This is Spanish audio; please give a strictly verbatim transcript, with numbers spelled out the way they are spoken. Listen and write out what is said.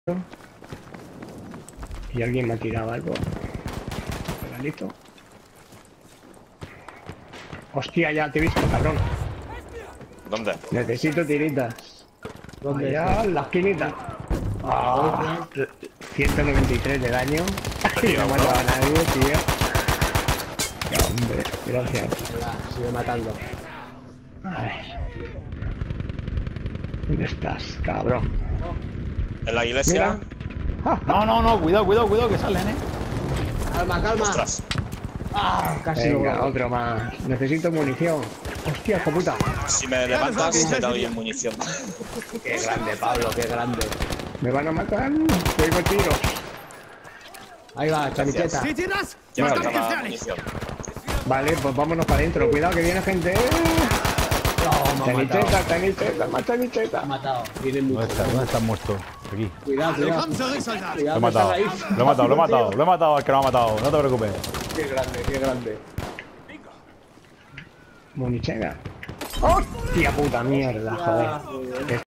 Y alguien me ha tirado algo. Regalito. Hostia, ya te he visto, cabrón. ¿Dónde? Necesito tiritas. ¿Dónde? Allá, en la esquinita. Ah, ciento noventa y tres de daño. Y no ha matado a nadie, tío. Ya, hombre, gracias. Venga, sigue matando. Ay. ¿Dónde estás, cabrón? ¿En la iglesia? Mira. No, no, no, cuidado, cuidado, cuidado que salen, eh. Calma, calma. ¡Ostras! Ah, casi Venga, lo... otro más. Necesito munición. Hostia, hijo puta. Si me levantas, te doy en munición. Qué grande, Pablo, qué grande. Me van a matar. Tengo tiros. Ahí va, chamicheta. Ya me faltaba munición. Vale, pues vámonos para adentro. Cuidado que viene gente. No, me ha matado. Chanicheta, chanicheta, más chanicheta. Me ha matado. Vienen muchos. ¿Dónde está? ¿Dónde estás muerto? Aquí. Cuidado, cuidado. Lo he Cuidado, matado. que está ahí. Lo he matado, lo he matado. Lo he matado al que lo ha matado. No te preocupes. Qué grande, qué grande. Munichega. ¡Hostia puta mierda, joder!